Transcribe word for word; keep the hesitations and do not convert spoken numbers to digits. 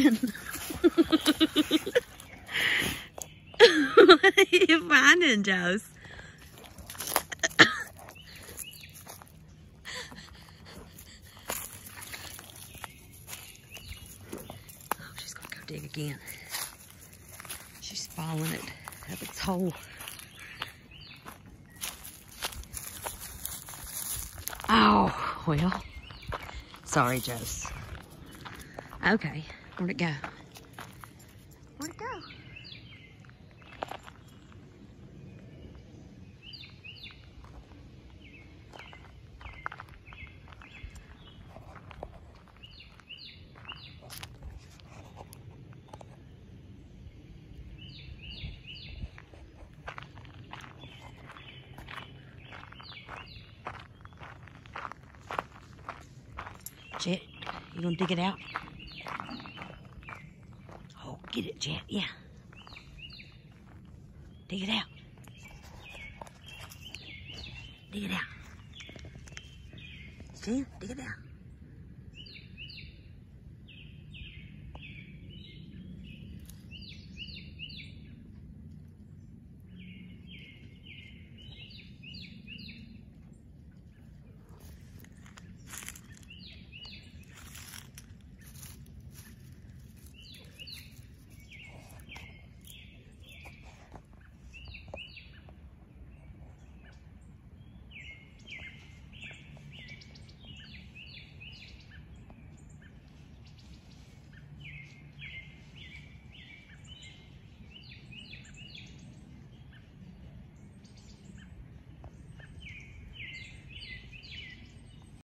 digging. What are you finding, Jose? Oh, she's gonna go dig again. She's following it up its hole. Oh, well. Sorry, Jose. Okay, where'd it go? Where'd it go? Jet, you gonna dig it out? Oh, get it, Jet, yeah. Dig it out. Dig it out. Jen, dig it out.